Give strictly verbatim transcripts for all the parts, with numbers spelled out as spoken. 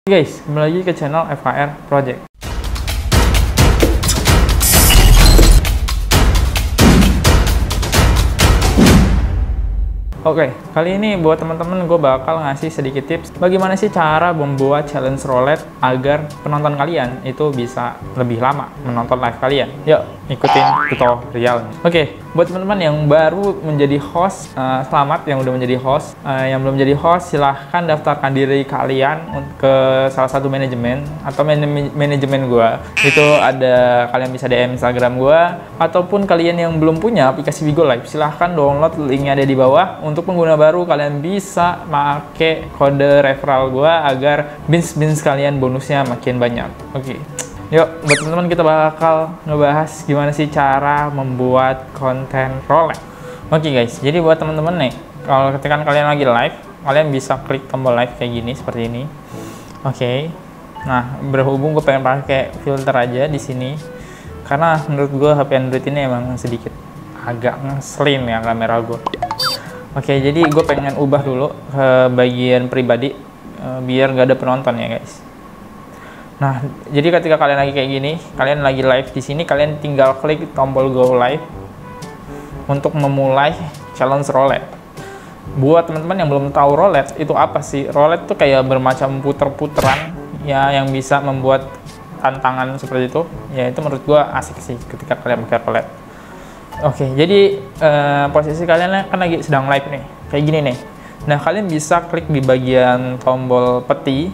Guys, kembali lagi ke channel F K R Project. Oke, kali ini buat teman-teman gue bakal ngasih sedikit tips bagaimana sih cara membuat challenge roulette agar penonton kalian itu bisa lebih lama menonton live kalian. Yuk, ikutin tutorialnya. Oke, buat teman-teman yang baru menjadi host, uh, selamat yang udah menjadi host. Uh, yang belum menjadi host, silahkan daftarkan diri kalian ke salah satu manajemen atau man manajemen gue. Itu ada, kalian bisa D M Instagram gue, ataupun kalian yang belum punya aplikasi Bigo Live, silahkan download, linknya ada di bawah. Untuk pengguna baru, kalian bisa pakai kode referral gue agar bins-bins kalian bonusnya makin banyak. Oke. Okay. Yuk, buat teman-teman kita bakal ngebahas gimana sih cara membuat konten roulette. Oke okay guys, jadi buat teman-teman nih, kalau ketika kalian lagi live, kalian bisa klik tombol live kayak gini, seperti ini. Oke. Okay. Nah, berhubung gue pengen pakai filter aja di sini, karena menurut gue H P Android ini emang sedikit agak ngeselin ya kamera gue. Oke, okay, jadi gue pengen ubah dulu ke bagian pribadi, uh, biar nggak ada penonton ya guys. Nah, jadi ketika kalian lagi kayak gini, kalian lagi live di sini, kalian tinggal klik tombol go live untuk memulai challenge roulette. Buat teman-teman yang belum tahu roulette itu apa sih? Roulette tuh kayak bermacam puter-puteran ya yang bisa membuat tantangan seperti itu. Ya itu menurut gue asik sih ketika kalian pakai roulette. Oke, jadi uh, posisi kalian kan lagi sedang live nih, kayak gini nih. Nah, kalian bisa klik di bagian tombol peti.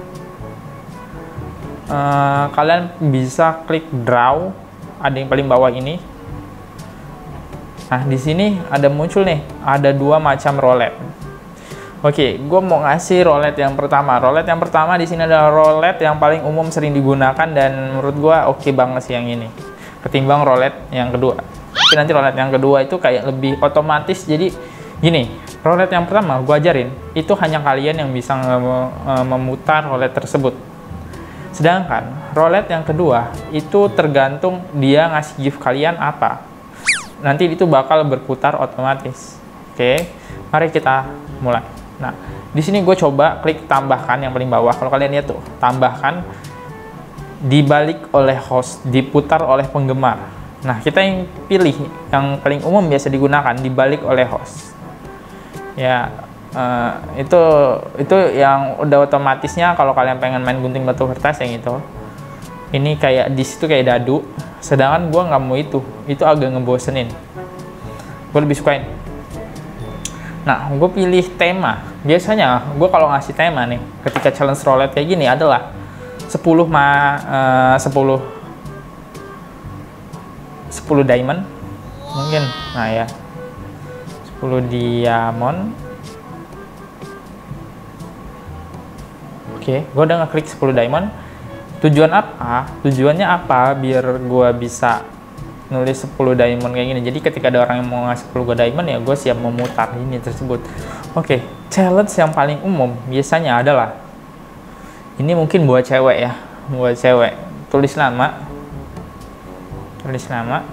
Uh, kalian bisa klik draw, ada yang paling bawah ini. Nah, di sini ada muncul nih, ada dua macam roulette. Oke, gue mau ngasih roulette yang pertama. Roulette yang pertama di sini adalah roulette yang paling umum sering digunakan dan menurut gue oke banget sih yang ini, ketimbang roulette yang kedua. Tapi nanti roulette yang kedua itu kayak lebih otomatis. Jadi gini, roulette yang pertama gue ajarin itu hanya kalian yang bisa memutar roulette tersebut. Sedangkan roulette yang kedua itu tergantung dia ngasih gift kalian apa. Nanti itu bakal berputar otomatis. Oke, mari kita mulai. Nah, di sini gue coba klik tambahkan yang paling bawah. Kalau kalian lihat tuh, tambahkan dibalik oleh host, diputar oleh penggemar. Nah, kita yang pilih yang paling umum biasa digunakan, dibalik oleh host. Ya, uh, itu itu yang udah otomatisnya kalau kalian pengen main gunting batu kertas yang itu. Ini kayak di situ kayak dadu, sedangkan gua nggak mau itu. Itu agak ngebosenin. Gue lebih sukain. Nah, gue pilih tema. Biasanya gue kalau ngasih tema nih, ketika challenge roulette kayak gini adalah sepuluh ma uh, sepuluh sepuluh diamond mungkin, nah ya sepuluh diamond. Oke, gue udah ngeklik sepuluh diamond. Tujuan apa? Tujuannya apa? Biar gue bisa nulis sepuluh diamond kayak gini. Jadi ketika ada orang yang mau ngasih sepuluh diamond ya gue siap memutar ini tersebut. Oke, challenge yang paling umum biasanya adalah ini, mungkin buat cewek ya, buat cewek. Tulis nama tulis nama,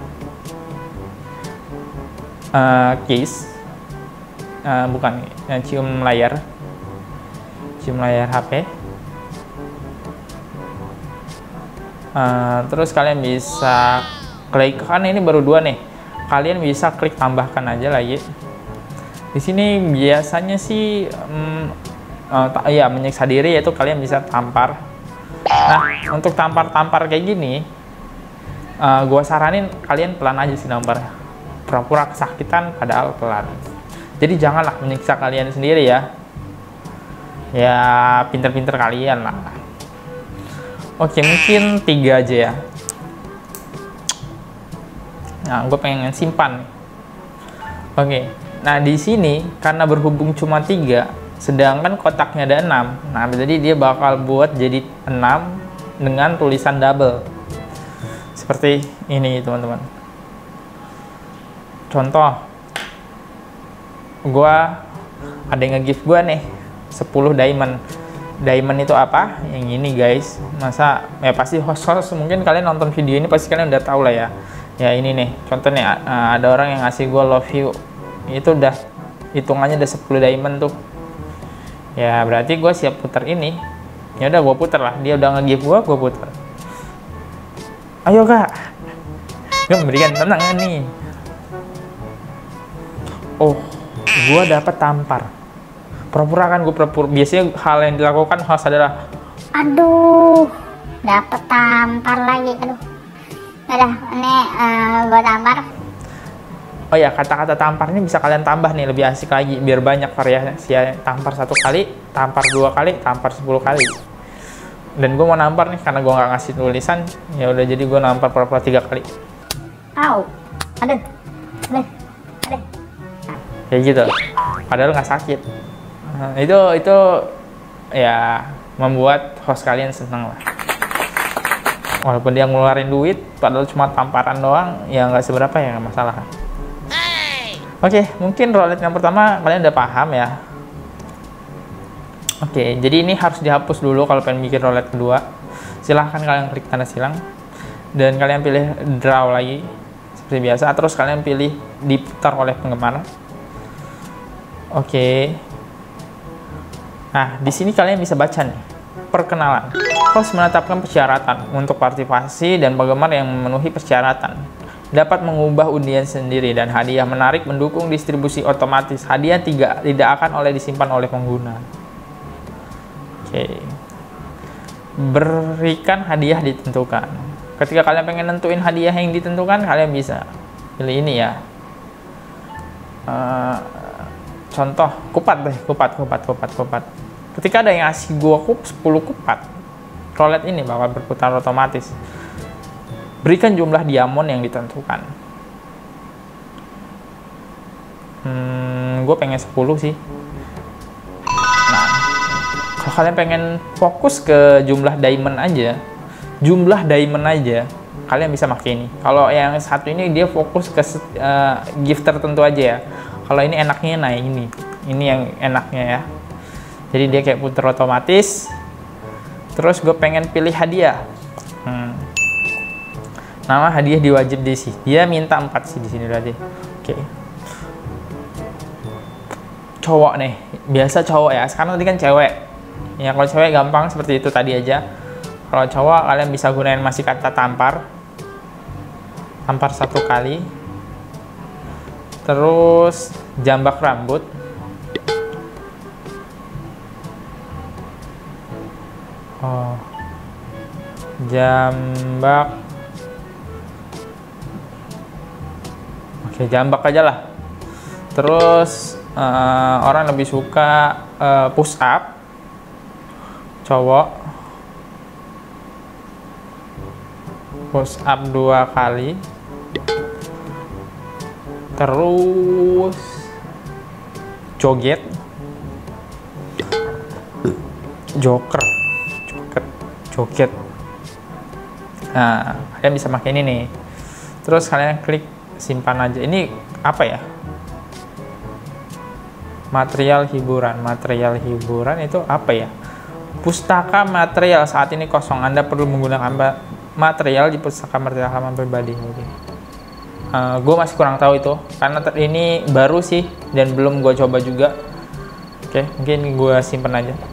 uh, kiss, uh, bukan, uh, cium layar, cium layar H P. Uh, terus kalian bisa klik, kan ini baru dua nih, kalian bisa klik tambahkan aja lagi. Di sini biasanya sih, um, uh, ya menyiksa diri, yaitu kalian bisa tampar. Nah, untuk tampar-tampar kayak gini, Uh, gua saranin kalian pelan aja sih nampar, pura-pura kesakitan padahal pelan. Jadi janganlah menyiksa kalian sendiri ya. Ya pinter-pinter kalian lah. Oke, mungkin tiga aja ya. Nah, gue pengen simpan. Oke, nah di sini karena berhubung cuma tiga, sedangkan kotaknya ada enam. Nah, jadi dia bakal buat jadi enam dengan tulisan double. Seperti ini teman-teman. Contoh, gua ada yang nge-gift gua nih sepuluh diamond. Diamond itu apa? Yang ini guys. Masa ya pasti host-host, mungkin kalian nonton video ini pasti kalian udah tahu lah ya. Ya ini nih, contohnya ada orang yang ngasih gua love you. Itu udah hitungannya udah sepuluh diamond tuh. Ya berarti gua siap putar ini. Ya udah gue puter lah, dia udah nge-give gue, gue puter. Ayo kak, gue memberikan tenang nih. Oh, gue dapet tampar. Pura-pura kan gue pura-pura. Biasanya hal yang dilakukan host adalah, aduh, dapet tampar lagi. Aduh, udah, ini uh, gue tampar. Oh ya, kata-kata tampar ini bisa kalian tambah nih, lebih asik lagi, biar banyak variasi. Tampar satu kali, tampar dua kali, tampar sepuluh kali. Dan gue mau nampar nih, karena gue nggak ngasih tulisan, ya udah jadi gue nampar pura-pura tiga kali. Au, aduh, aduh, aduh. Kayak gitu, padahal nggak sakit. Nah, itu itu ya membuat host kalian seneng lah. Walaupun dia ngeluarin duit, padahal cuma tamparan doang, ya nggak seberapa, ya nggak masalah. Oke, okay, mungkin roulette yang pertama kalian udah paham ya. Oke, okay, jadi ini harus dihapus dulu kalau pengen bikin roulette kedua. Silahkan kalian klik tanda silang dan kalian pilih draw lagi seperti biasa. Terus kalian pilih diputar oleh penggemar. Oke. Okay. Nah, di sini kalian bisa baca nih. Perkenalan. Host menetapkan persyaratan untuk partisipasi dan penggemar yang memenuhi persyaratan. Dapat mengubah undian sendiri dan hadiah menarik mendukung distribusi otomatis. Hadiah tiga tidak akan oleh disimpan oleh pengguna. Oke. Okay. Berikan hadiah ditentukan. Ketika kalian pengen nentuin hadiah yang ditentukan, kalian bisa pilih ini ya. Uh, contoh kupat deh, kupat, kupat, kupat, kupat. Ketika ada yang ngasih gua kup sepuluh kupat, roulette ini bakal berputar otomatis. Berikan jumlah diamond yang ditentukan. Hmm, gue pengen sepuluh sih. Nah, kalau kalian pengen fokus ke jumlah diamond aja, jumlah diamond aja, kalian bisa pakai ini. Kalau yang satu ini dia fokus ke uh, gift tertentu aja ya. Kalau ini enaknya nah ini, ini yang enaknya ya. Jadi dia kayak putar otomatis. Terus gue pengen pilih hadiah. Hmm. Nama hadiah diwajib diisi. Dia minta empat sih di sini berarti. Oke. Okay. Cowok nih, biasa cowok ya. Sekarang tadi kan cewek. Ya kalau cewek gampang seperti itu tadi aja. Kalau cowok kalian bisa gunain masih kata tampar. Tampar satu kali. Terus jambak rambut. Oh. Jambak. Oke, jambak aja lah. Terus uh, orang lebih suka uh, push up. Cowok push up dua kali. Terus joget. Joker. Joget. Joget. Nah, kalian bisa pakai ini nih. Terus kalian klik simpan aja. Ini apa ya? Material hiburan. Material hiburan itu apa ya? Pustaka material saat ini kosong. Anda perlu menggunakan material di pustaka material halaman pribadi. Oke. Uh, gue masih kurang tahu itu karena ini baru sih dan belum gue coba juga. Oke, mungkin gue simpan aja.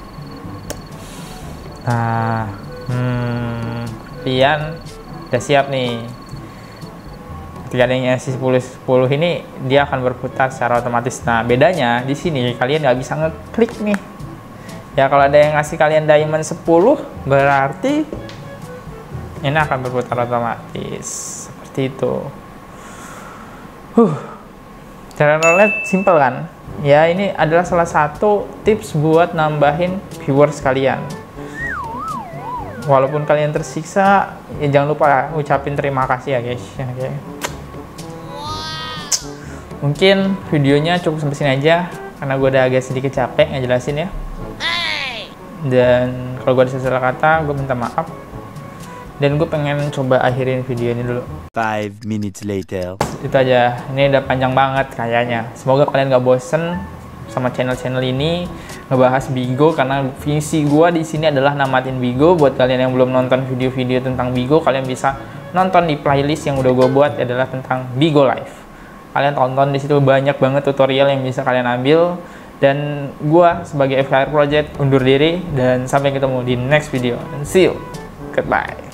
Nah, hmm, kalian udah siap nih. Ketika ada yang ngasih sepuluh sepuluh ini dia akan berputar secara otomatis. Nah, bedanya di sini kalian nggak bisa ngeklik nih. Ya kalau ada yang ngasih kalian diamond sepuluh berarti ini akan berputar otomatis seperti itu. Huh. Cara roulette simple kan? Ya ini adalah salah satu tips buat nambahin viewers kalian. Walaupun kalian tersiksa, ya jangan lupa ucapin terima kasih ya guys. Oke. Mungkin videonya cukup sampai sini aja karena gue udah agak sedikit capek ngejelasin ya. Dan kalau gue ada salah kata, gue minta maaf. Dan gue pengen coba akhirin video ini dulu. Five minutes later. Itu aja. Ini udah panjang banget kayaknya. Semoga kalian gak bosen sama channel-channel ini ngebahas Bigo karena visi gue di sini adalah namatin Bigo. Buat kalian yang belum nonton video-video tentang Bigo, kalian bisa nonton di playlist yang udah gue buat adalah tentang Bigo Live. Kalian tonton di situ banyak banget tutorial yang bisa kalian ambil Dan gua sebagai F K R Project undur diri dan sampai ketemu di next video. And see you. Goodbye.